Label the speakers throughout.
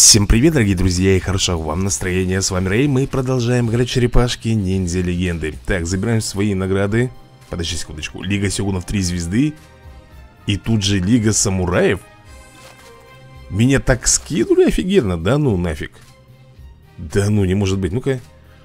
Speaker 1: Всем привет, дорогие друзья, и хорошего вам настроения. С вами Рэй, мы продолжаем играть черепашки ниндзя легенды. Так, забираем свои награды. Подожди секундочку. Лига Сёгунов 3 звезды. И тут же Лига Самураев. Меня так скинули офигенно. Да ну нафиг. Да ну, не может быть. Ну-ка.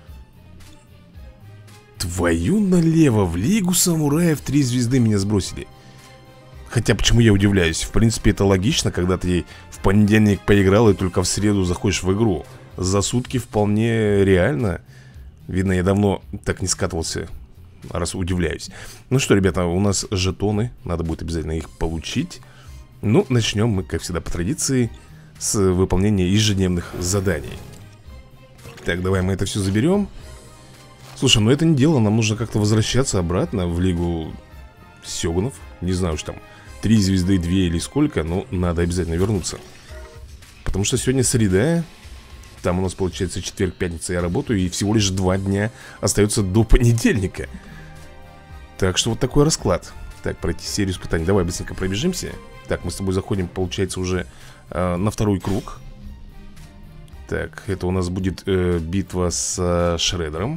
Speaker 1: Твою налево. В Лигу Самураев 3 звезды меня сбросили. Хотя почему я удивляюсь? В принципе, это логично, когда ты в понедельник поиграл и только в среду заходишь в игру. За сутки вполне реально. Видно, я давно так не скатывался, раз удивляюсь. Ну что, ребята, у нас жетоны. Надо будет обязательно их получить. Ну, начнем мы, как всегда, по традиции, с выполнения ежедневных заданий. Так, давай мы это все заберем. Слушай, ну это не дело, нам нужно как-то возвращаться обратно в Лигу Сёгунов. Не знаю уж там 3 звезды, 2 или сколько, но надо обязательно вернуться. Потому что сегодня среда. Там у нас получается четверг, пятница я работаю. И всего лишь 2 дня остается до понедельника. Так что вот такой расклад. Так, пройти серию испытаний. Давай быстренько пробежимся. Так, мы с тобой заходим, получается, уже на второй круг. Так, это у нас будет битва с Шреддером.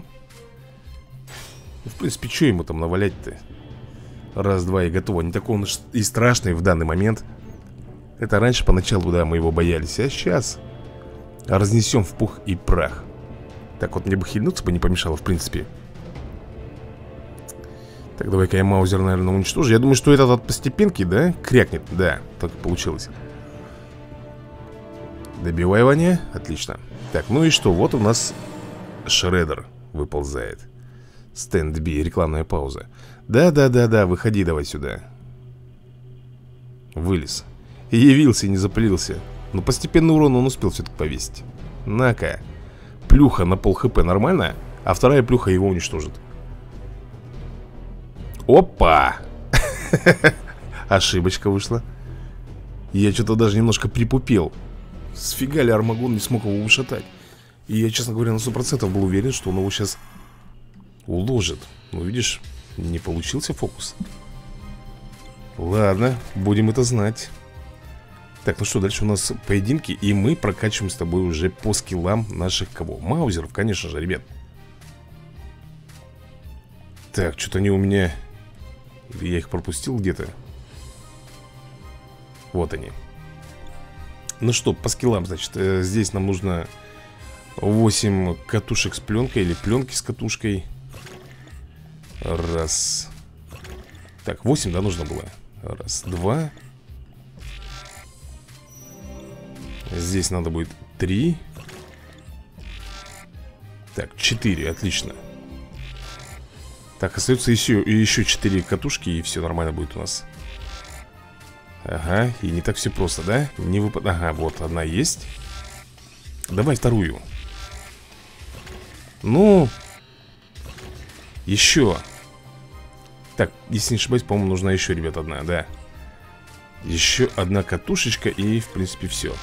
Speaker 1: В принципе, что ему там навалять-то? Раз, два и готово. Не такой он и страшный в данный момент. Это раньше поначалу, да, мы его боялись. А сейчас разнесем в пух и прах. Так вот, мне бы хильнуться бы не помешало, в принципе. Так, давай-ка я маузер, наверное, уничтожу. Я думаю, что этот от постепенки, да, крякнет. Да, так и получилось. Добивай, Ваня. Отлично. Так, ну и что? Вот у нас Шреддер выползает. Стенд Би, рекламная пауза. Да, выходи давай сюда. Вылез. И явился, и не запылился. Но постепенный урон он успел все-таки повесить. На-ка. Плюха на пол хп нормально, а вторая плюха его уничтожит. Опа! Ошибочка вышла. Я что-то даже немножко припупел. Сфига ли Армагон не смог его ушатать. И я, честно говоря, на 100% был уверен, что он его сейчас уложит. Ну, видишь, не получился фокус. Ладно, будем это знать. Так, ну что, дальше у нас поединки. И мы прокачиваем с тобой уже по скиллам наших кого? Маузеров, конечно же, ребят. Так, что-то они у меня... Я их пропустил где-то. Вот они. Ну что, по скиллам, значит, здесь нам нужно 8 катушек с пленкой или пленки с катушкой. Раз. Так, 8, да, нужно было. Раз, два. Здесь надо будет 3. Так, 4, отлично. Так, остается еще 4 катушки, и все нормально будет у нас. Ага, и не так все просто, да? Не Ага, вот, одна есть. Давай вторую. Ну, еще. Так, если не ошибаюсь, по-моему, нужна еще, ребят, одна, да. Еще одна катушечка, и, в принципе, все.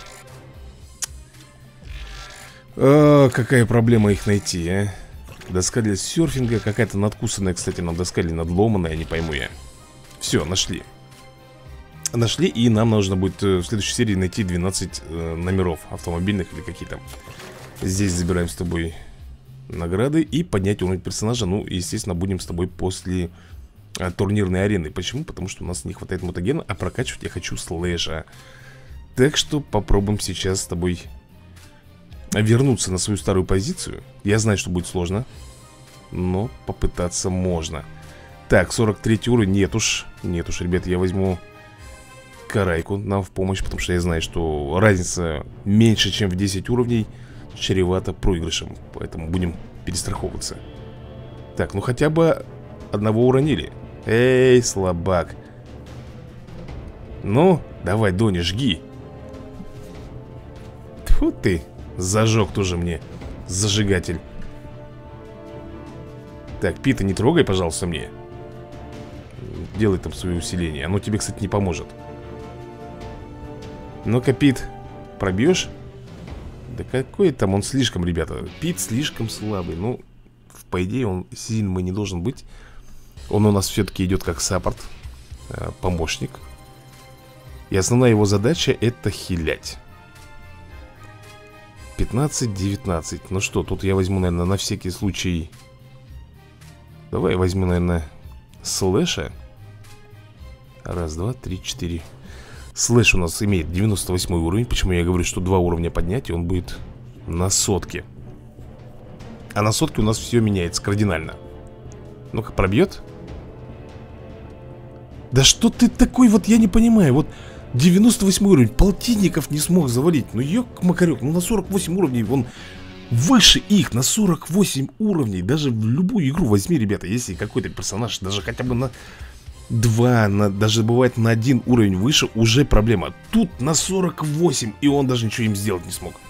Speaker 1: Какая проблема их найти, а? Доска для серфинга, какая-то надкусанная, кстати, нам доска или надломанная, не пойму я. Все, нашли. Нашли, и нам нужно будет в следующей серии найти 12 номеров автомобильных или какие-то. Здесь забираем с тобой награды и поднять уровень персонажа. Ну, естественно, будем с тобой после турнирной арены. Почему? Потому что у нас не хватает мутагена, а прокачивать я хочу слэша. Так что попробуем сейчас с тобой вернуться на свою старую позицию. Я знаю, что будет сложно, но попытаться можно. Так, 43 уровень. Нет уж, ребят, я возьму Карайку нам в помощь, потому что я знаю, что разница меньше, чем в 10 уровней, чревато проигрышем. Поэтому будем перестраховываться. Так, ну хотя бы одного уронили. Эй, слабак. Ну, давай, Дони, жги. Тьфу ты, зажег тоже мне зажигатель. Так, Пита, не трогай, пожалуйста, мне. Делай там свое усиление. Оно тебе, кстати, не поможет. Ну-ка, Пит, пробьешь? Да какой там он слишком, ребята. Пит слишком слабый. Ну, по идее, он сильным не должен быть. Он у нас все-таки идет как саппорт, помощник. И основная его задача — это хилять. 15-19. Ну что, тут я возьму, наверное, на всякий случай. Давай я возьму, наверное, слэша. Раз, два, три, четыре. Слэш у нас имеет 98 уровень. Почему я говорю, что 2 уровня поднять, и он будет на сотке. А на сотке у нас все меняется кардинально. Ну-ка, пробьет? Да что ты такой, вот я не понимаю. Вот 98 уровень, полтинников не смог завалить. Ну ёк-макарёк, ну на 48 уровней он выше их, на 48 уровней. Даже в любую игру возьми, ребята, если какой-то персонаж даже хотя бы на 2, даже бывает на 1 уровень выше, уже проблема. Тут на 48, и он даже ничего им сделать не смог.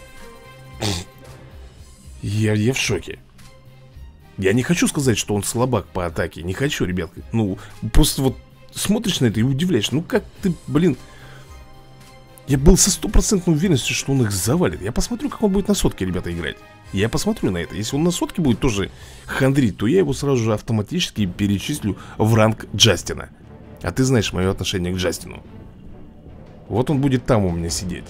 Speaker 1: Я в шоке. Я не хочу сказать, что он слабак по атаке. Не хочу, ребятки. Ну, просто вот смотришь на это и удивляешься. Ну как ты, блин. Я был со стопроцентной уверенностью, что он их завалит. Я посмотрю, как он будет на сотке, ребята, играть. Я посмотрю на это. Если он на сотке будет тоже хандрить, то я его сразу же автоматически перечислю в ранг Джастина. А ты знаешь мое отношение к Джастину. Вот он будет там у меня сидеть.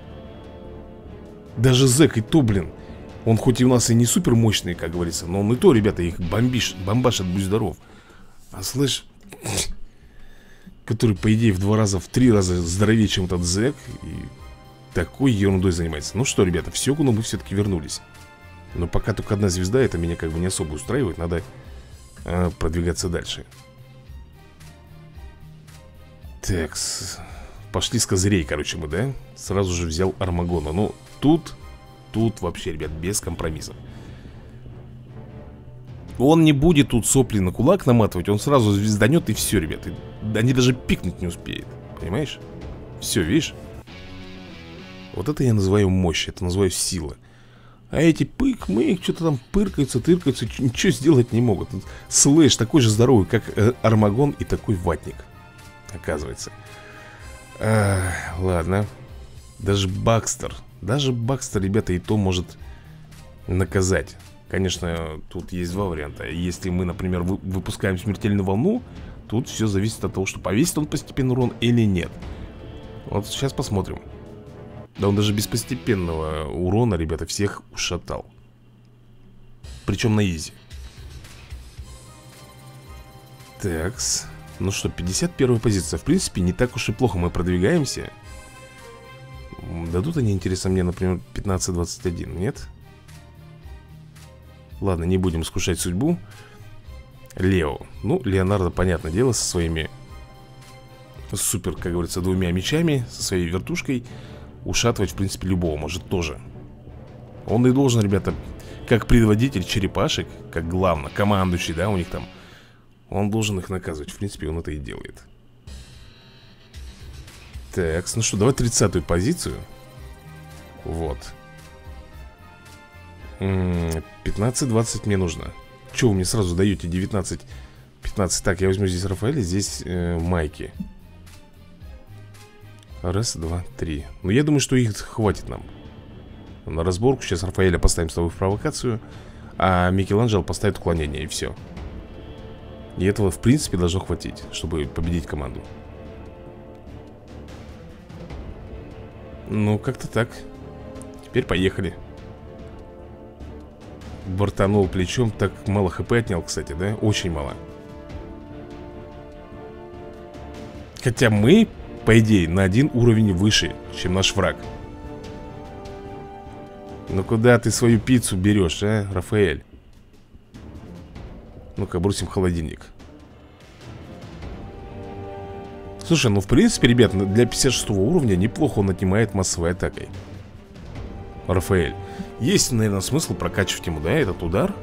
Speaker 1: Даже Зэк и то, блин. Он хоть и у нас и не супер мощный, как говорится, но он и то, ребята, их бомбашит, будь здоров. А слышь, который, по идее, в 2 раза, в 3 раза здоровее, чем этот Зэк, и такой ерундой занимается. Ну что, ребята, в Сёгуну мы все-таки вернулись. Но пока только одна звезда, это меня как бы не особо устраивает. Надо продвигаться дальше. Так, пошли с козырей, короче, мы, да? Сразу же взял Армагона. Ну, тут вообще, ребят, без компромиссов. Он не будет тут сопли на кулак наматывать. Он сразу звезданет и все, ребят. Они даже пикнуть не успеют. Понимаешь? Все, видишь? Вот это я называю мощь. Это называю сила. А эти пык-мык, что-то там пыркаются, тыркаются, ничего сделать не могут. Слэш такой же здоровый, как Армагон, и такой ватник. Оказывается. Ладно. Даже Бакстер, ребята, и то может наказать. Конечно, тут есть 2 варианта. Если мы, например, выпускаем смертельную волну, тут все зависит от того, что повесит он постепенный урон или нет. Вот сейчас посмотрим. Да он даже без постепенного урона, ребята, всех ушатал. Причем на изи. Такс. Ну что, 51-я позиция. В принципе, не так уж и плохо мы продвигаемся. Дадут они, интересно, мне, например, 15-21, нет? Ладно, не будем искушать судьбу. Лео. Ну, Леонардо, понятное дело, со своими супер, как говорится, 2 мечами, со своей вертушкой ушатывать, в принципе, любого может тоже. Он и должен, ребята, как предводитель черепашек, как главный, командующий, да, у них там, он должен их наказывать. В принципе, он это и делает. Так, ну что, давай 30-ю позицию. Вот. 15-20 мне нужно. Че вы мне сразу даете 19-15? Так, я возьму здесь Рафаэля, здесь Майки. Раз, два, 3. Ну, я думаю, что их хватит нам на разборку. Сейчас Рафаэля поставим с тобой в провокацию, а Микеланджело поставит уклонение, и все. И этого, в принципе, должно хватить, чтобы победить команду. Ну, как-то так. Теперь поехали. Бортанул плечом. Так мало хп отнял, кстати, да? Очень мало. Хотя мы, по идее, на 1 уровень выше, чем наш враг. Ну куда ты свою пиццу берешь, а, Рафаэль? Ну-ка, бросим холодильник. Слушай, ну в принципе, ребят, для 56 уровня неплохо он отнимает массовой атакой. Рафаэль. Есть, наверное, смысл прокачивать ему, да, этот удар.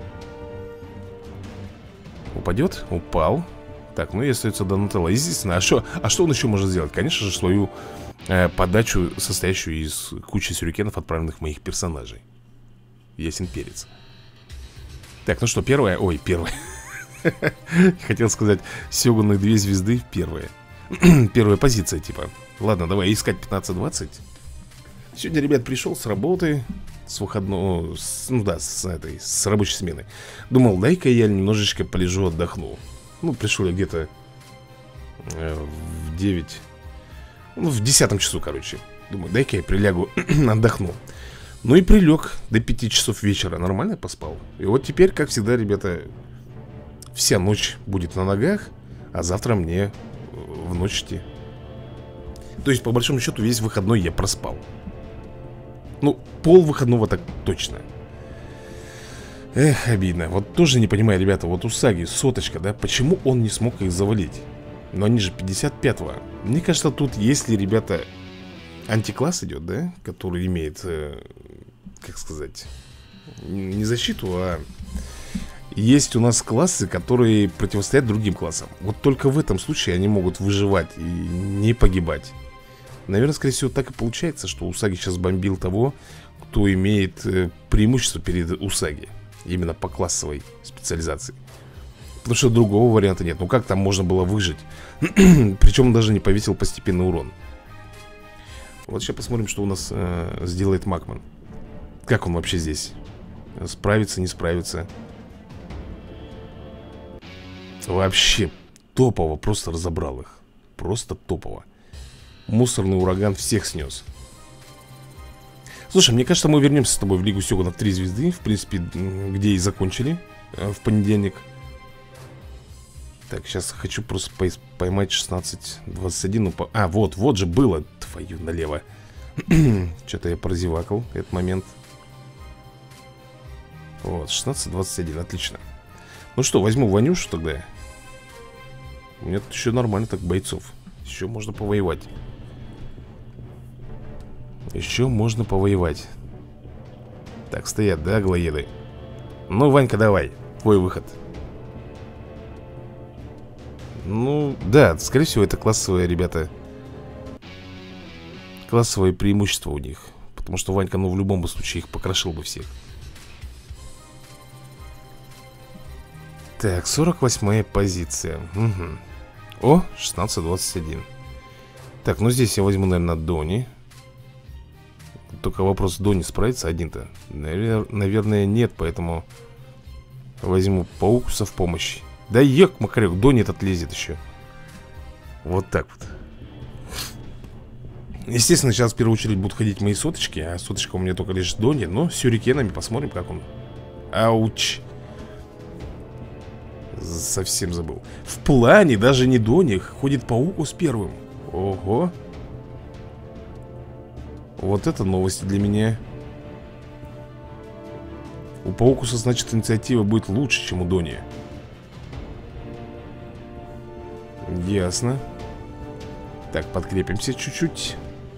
Speaker 1: Упадет? Упал. Так, ну и остается Донателло. Естественно, а что он еще может сделать? Конечно же, свою подачу, состоящую из кучи сюрикенов, отправленных моих персонажей. Ясен перец. Так, ну что, первая? Ой, первая. Хотел сказать, Сёгуны 2 звезды, первая. Первая позиция, типа. Ладно, давай искать 15-20. Сегодня, ребят, пришел с работы, с выходного, ну да, с рабочей смены. Думал, дай-ка я немножечко полежу, отдохну. Ну, пришел я где-то в 9, ну, в 10 часу, короче. Думаю, дай-ка я прилягу, отдохну. Ну и прилег до 5 часов вечера. Нормально поспал. И вот теперь, как всегда, ребята, вся ночь будет на ногах, а завтра мне в ночь идти. То есть, по большому счету, весь выходной я проспал. Ну, пол выходного так точно. Эх, обидно. Вот тоже не понимаю, ребята, вот у Саги соточка, да, почему он не смог их завалить? Но они же 55-го. Мне кажется, тут, если, ребята, антикласс идет, да, который имеет, как сказать, не защиту, а есть у нас классы, которые противостоят другим классам. Вот только в этом случае они могут выживать и не погибать. Наверное, скорее всего, так и получается, что Усаги сейчас бомбил того, кто имеет преимущество перед Усаги. Именно по классовой специализации. Потому что другого варианта нет. Ну как там можно было выжить? Причем он даже не повесил постепенный урон. Вот сейчас посмотрим, что у нас сделает Макман. Как он вообще здесь? Справится, не справится? Вообще топово, просто разобрал их. Просто топово. Мусорный ураган всех снес. Слушай, мне кажется, мы вернемся с тобой в Лигу Сёгунов 3 звезды. В принципе, где и закончили в понедельник. Так, сейчас хочу просто поймать 16-21. Ну, а, вот же было. Твою налево. Что-то я прозевакал этот момент. Вот, 16-21, отлично. Ну что, возьму Ванюшу тогда. У меня тут еще нормально так бойцов. Еще можно повоевать. Еще можно повоевать. Так, стоят, да, аглоеды? Ну, Ванька, давай, твой выход. Ну, да, скорее всего, это классовые, ребята. Классовое преимущество у них. Потому что Ванька, ну, в любом случае их покрошил бы всех. Так, 48-я позиция. Угу. О, 16-21. Так, ну здесь я возьму, наверное, Дони. Только вопрос, Дони справится один-то? Наверное, нет, поэтому возьму Паукуса в помощь. Да ек, Макарек, Дони этот лезет еще. Вот так вот. Естественно, сейчас в первую очередь будут ходить мои соточки. А соточка у меня только лишь Дони. Но с сюрикенами посмотрим, как он. Ауч. Совсем забыл. В плане даже не Дони ходит Паукус первым. Ого. Вот это новость для меня. У Паукуса, значит, инициатива будет лучше, чем у Дони. Ясно. Так, подкрепимся чуть-чуть.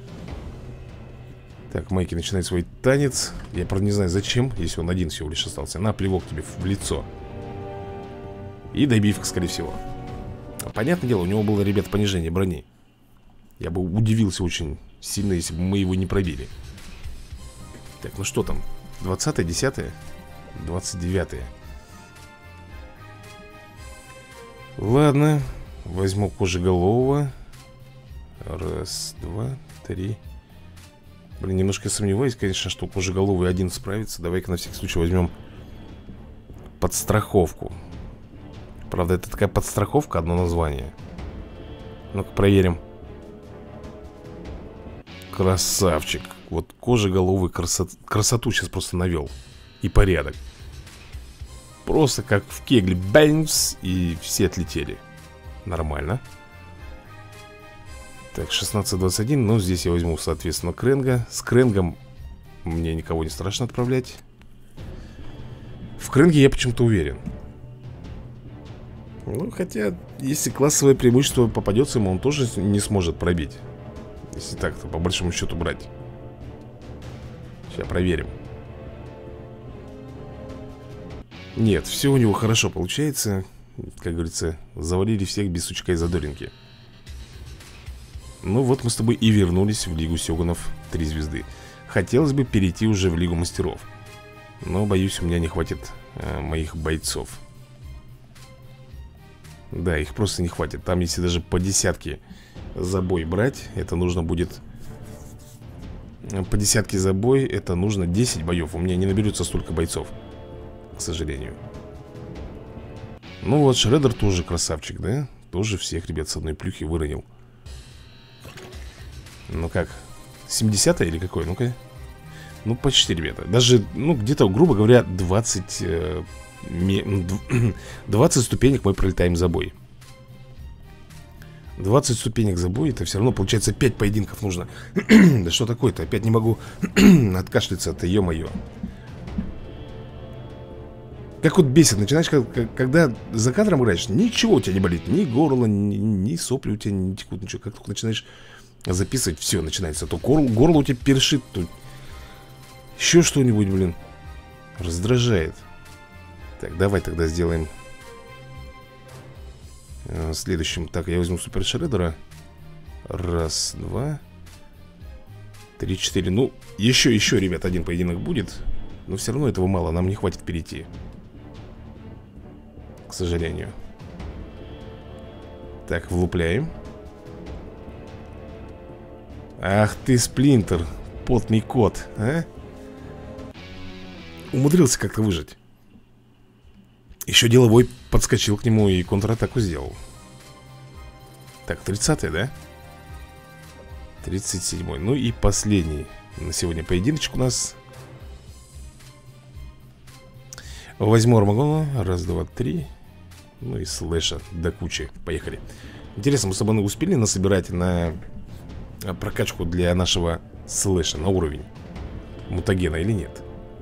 Speaker 1: Так, Майки начинает свой танец. Я, правда, не знаю, зачем, если он один всего лишь остался. На, плевок тебе в лицо. И добивка, скорее всего. Понятное дело, у него было, ребят, понижение брони. Я бы удивился очень сильно, если бы мы его не пробили. Так, ну что там? 20-е, 10-е? 29-е. Ладно. Возьму кожеголового. Раз, два, три. Блин, немножко сомневаюсь, конечно, что кожеголовый один справится. Давай-ка на всякий случай возьмем подстраховку. Правда, это такая подстраховка, одно название. Ну-ка, проверим. Красавчик. Вот кожеголовый красоту сейчас просто навел. И порядок. Просто как в кегле. Бэнкс. И все отлетели. Нормально. Так, 16-21. Ну, здесь я возьму, соответственно, Кренга. С Кренгом мне никого не страшно отправлять. В Кренге я почему-то уверен. Ну, хотя, если классовое преимущество попадется ему, он тоже не сможет пробить. Если так-то, по большому счету, брать. Сейчас проверим. Нет, все у него хорошо получается. Как говорится, завалили всех без сучка и задоринки. Ну вот мы с тобой и вернулись в Лигу Сёгунов 3 звезды. Хотелось бы перейти уже в Лигу Мастеров. Но, боюсь, у меня не хватит моих бойцов. Да, их просто не хватит. Там, если даже по десятке за бой брать, это нужно будет... По десятке за бой это нужно 10 боев. У меня не наберется столько бойцов, к сожалению. Ну вот, Шреддер тоже красавчик, да? Тоже всех, ребят, с одной плюхи выронил. Ну как? 70-е или какой? Ну-ка. Ну, почти, ребята. Даже, ну, где-то, грубо говоря, 20 ступенек мы пролетаем за бой. 20 ступенек за бой. Это все равно, получается, 5 поединков нужно. Да что такое-то? Опять не могу откашляться-то, ё-моё. Как вот бесит, начинаешь, когда за кадром играешь, ничего у тебя не болит. Ни горло, ни сопли у тебя не текут, ничего. Как только начинаешь записывать, все, начинается. То горло у тебя першит, то еще что-нибудь, блин. Раздражает. Так, давай тогда сделаем следующим. Так, я возьму супер шреддера. Раз, два, три, четыре. Ну, еще, ребят, один поединок будет. Но все равно этого мало, нам не хватит перейти. К сожалению. Так, влупляем. Ах ты, Сплинтер, потный кот, а? Умудрился как-то выжить. Еще деловой подскочил к нему и контратаку сделал. Так, 30-й, да? 37-й. Ну и последний на сегодня поединочек у нас. Возьму Армагона. Раз, два, три. Ну и слэша до кучи. Поехали. Интересно, мы с тобой успели насобирать на прокачку для нашего слэша на уровень мутагена или нет?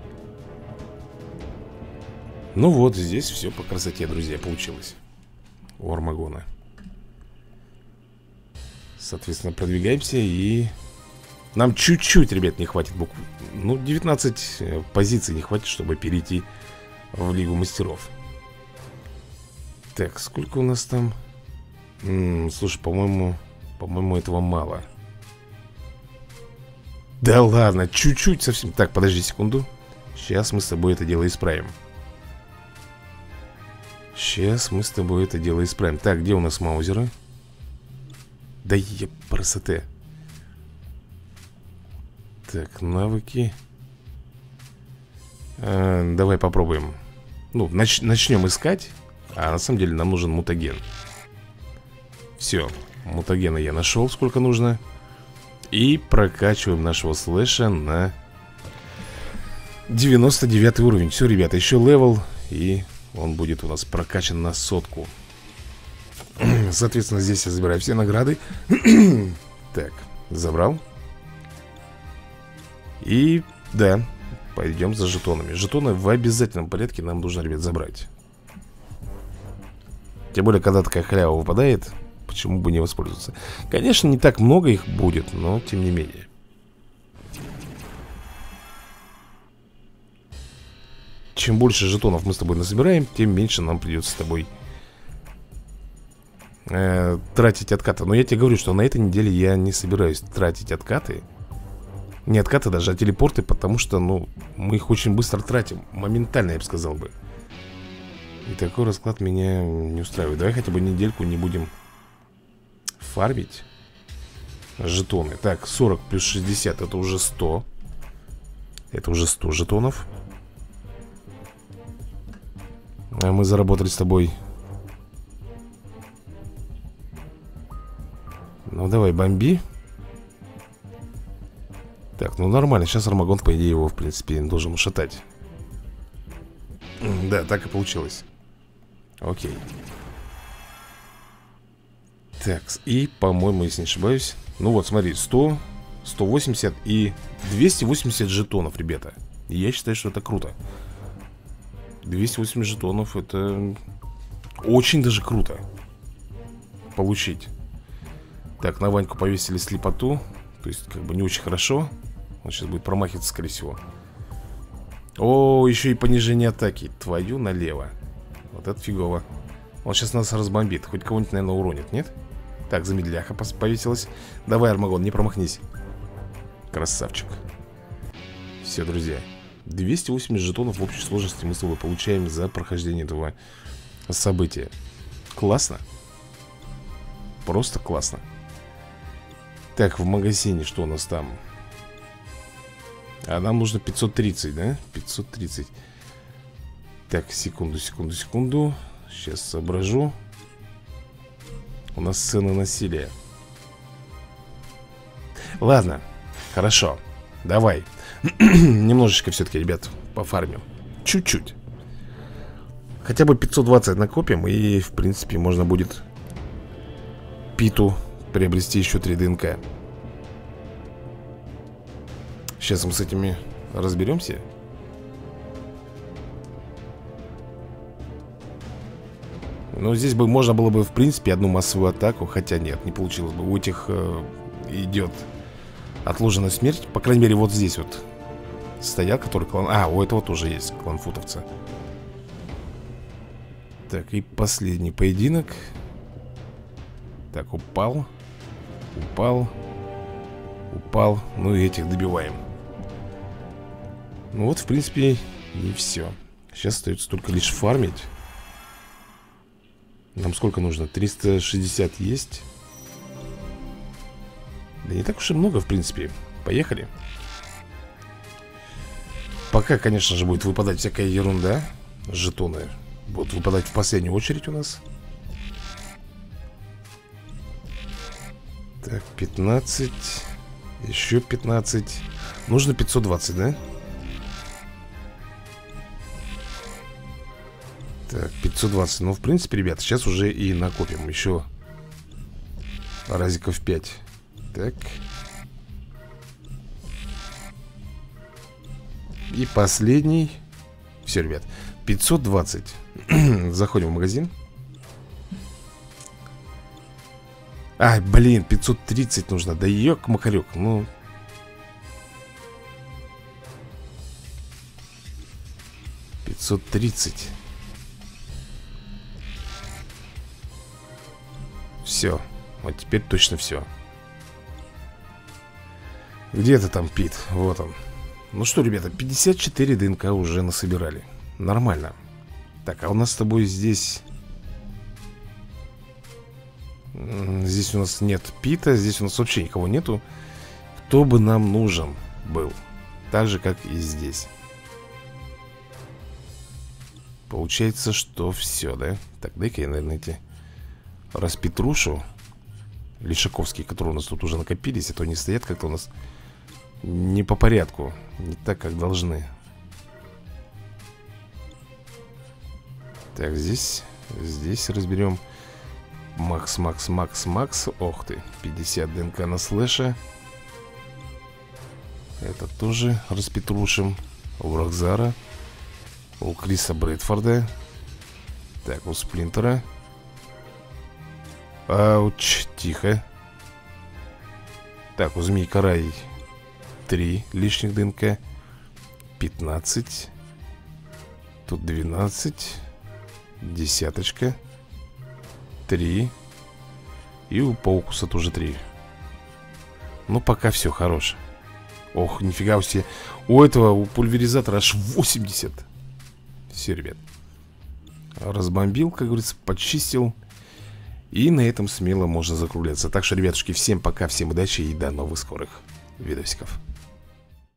Speaker 1: Ну вот, здесь все по красоте, друзья, получилось у Армагона. Соответственно, продвигаемся и... Нам чуть-чуть, ребят, не хватит ну, 19 позиций не хватит, чтобы перейти в Лигу Мастеров. Так, сколько у нас там? Слушай, по-моему, этого мало. Да ладно, чуть-чуть совсем. Так, подожди секунду. Сейчас мы с тобой это дело исправим. Так, где у нас маузеры? Да красоты. Так, навыки. Давай попробуем. Ну, начнем искать. А на самом деле нам нужен мутаген. Все, мутагена я нашел, сколько нужно. И прокачиваем нашего слэша на 99 уровень. Все, ребята, еще левел. И он будет у нас прокачан на 100. Соответственно, здесь я забираю все награды. Так, забрал. И, да, пойдем за жетонами. Жетоны в обязательном порядке нам нужно, ребят, забрать. Тем более, когда такая халява выпадает, почему бы не воспользоваться? Конечно, не так много их будет, но тем не менее. Чем больше жетонов мы с тобой насобираем, тем меньше нам придется с тобой тратить откаты. Но я тебе говорю, что на этой неделе я не собираюсь тратить откаты. Не откаты даже, а телепорты, потому что, ну, мы их очень быстро тратим. Моментально, я бы сказал бы. И такой расклад меня не устраивает. Давай хотя бы недельку не будем фармить жетоны. Так, 40 плюс 60, это уже 100. Это уже 100 жетонов. А мы заработали с тобой. Ну давай, бомби. Так, ну нормально. Сейчас Армагон, по идее, его, в принципе, должен ушатать. Да, так и получилось. Окей. Так, и, по-моему, если не ошибаюсь, ну вот, смотри, 100, 180 и 280 жетонов, ребята. И я считаю, что это круто. 280 жетонов, это очень даже круто получить. Так, на Ваньку повесили слепоту. То есть, как бы не очень хорошо. Он сейчас будет промахиваться, скорее всего. О, еще и понижение атаки. Твою налево. Вот это фигово. Он сейчас нас разбомбит. Хоть кого-нибудь, наверное, уронит, нет? Так, замедляха повесилась. Давай, Армагон, не промахнись. Красавчик. Все, друзья, 280 жетонов в общей сложности мы с тобой получаем за прохождение этого события. Классно. Просто классно. Так, в магазине что у нас там? А нам нужно 530, да? 530. Так, секунду. Сейчас соображу. У нас сцена насилия. Ладно, хорошо. Давай. Немножечко все-таки, ребят, пофармим. Чуть-чуть. Хотя бы 520 накопим. И, в принципе, можно будет Питу приобрести еще 3 ДНК. Сейчас мы с этими разберемся. Ну, здесь бы можно было бы, в принципе, одну массовую атаку. Хотя нет, не получилось бы. У этих идет отложенная смерть. По крайней мере, вот здесь вот стоял, который клан... А, у этого тоже есть клан футовца. Так, и последний поединок. Так, упал. Упал. Упал. Ну и этих добиваем. Ну вот, в принципе, и все. Сейчас остается только лишь фармить. Нам сколько нужно? 360 есть. Да не так уж и много, в принципе. Поехали. Пока, конечно же, будет выпадать всякая ерунда. Жетоны будут выпадать в последнюю очередь у нас. Так, 15. Еще 15. Нужно 520, да? Так, 520. Ну, в принципе, ребят, сейчас уже и накопим еще разиков 5. Так. И последний. Все, ребят, 520. Заходим в магазин. Ай, блин, 530 нужно. Да ёк-макарёк, ну... $530. Все, вот теперь точно все. Где-то там Пит, вот он. Ну что, ребята, 54 ДНК уже насобирали. Нормально. Так, а у нас с тобой здесь... Здесь у нас нет Пита. Здесь у нас вообще никого нету. Кто бы нам нужен был. Так же, как и здесь. Получается, что все, да? Так, дай-ка я, наверное, эти распетрушу Лишаковские, которые у нас тут уже накопились. А то они стоят как-то у нас не по порядку. Не так, как должны. Так, здесь разберем. Макс. Ох ты, 50 ДНК на слэша. Это тоже распетрушим. У Рокзара. У Криса Брэдфорда. Так, у Сплинтера. Ауч, тихо. Так, у Змей Карай 3 лишних ДНК. 15. Тут 12. Десяточка. 3. И у Паукуса тоже 3. Ну, пока все хорошо. Ох, нифига себе. У этого, у пульверизатора аж 80. Все, ребят. Разбомбил, как говорится, почистил. И на этом смело можно закругляться. Так что, ребятушки, всем пока, всем удачи и до новых скорых видосиков.